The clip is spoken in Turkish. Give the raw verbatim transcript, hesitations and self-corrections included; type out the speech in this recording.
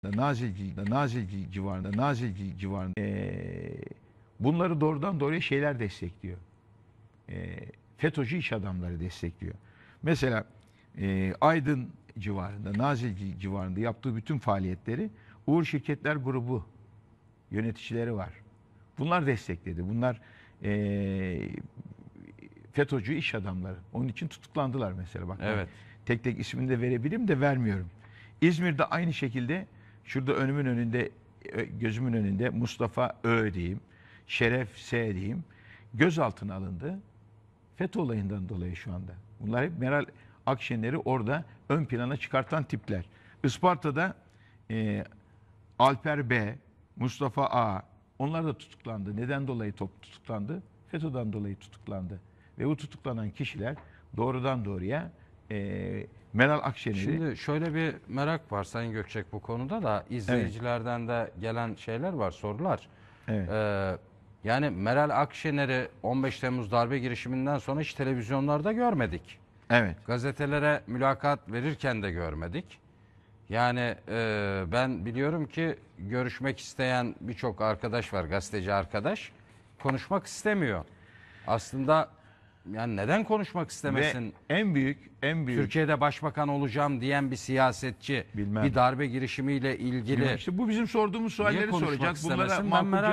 Nazilli, Nazilli civarında, Nazilli civarında e, bunları doğrudan doğruya şeyler destekliyor. E, FETÖ'cü iş adamları destekliyor. Mesela e, Aydın civarında, Nazilli civarında yaptığı bütün faaliyetleri Uğur Şirketler Grubu yöneticileri var. Bunlar destekledi. Bunlar e, FETÖ'cü iş adamları. Onun için tutuklandılar mesela. Bak, evet. Tek tek ismini de verebilirim de vermiyorum. İzmir'de aynı şekilde şurada önümün önünde, gözümün önünde Mustafa Ö diyeyim, Şeref S diyeyim, gözaltına alındı. FETÖ olayından dolayı şu anda. Bunlar hep Meral Akşener'i orada ön plana çıkartan tipler. Isparta'da e, Alper B, Mustafa A, onlar da tutuklandı. Neden dolayı top tutuklandı? FETÖ'den dolayı tutuklandı. Ve bu tutuklanan kişiler doğrudan doğruya e, Meral Akşener'i... Şimdi şöyle bir merak var Sayın Gökçek bu konuda da izleyicilerden evet. de gelen şeyler var, sorular. Evet. Ee, yani Meral Akşener'i on beş Temmuz darbe girişiminden sonra hiç televizyonlarda görmedik. Evet. Gazetelere mülakat verirken de görmedik. Yani e, ben biliyorum ki görüşmek isteyen birçok arkadaş var, gazeteci arkadaş. Konuşmak istemiyor. Aslında yani neden konuşmak istemesin? Ve en büyük, en büyük... Türkiye'de başbakan olacağım diyen bir siyasetçi, Bilmem. bir darbe girişimiyle ilgili... İşte bu bizim sorduğumuz sualleri soracak. Bunlara makul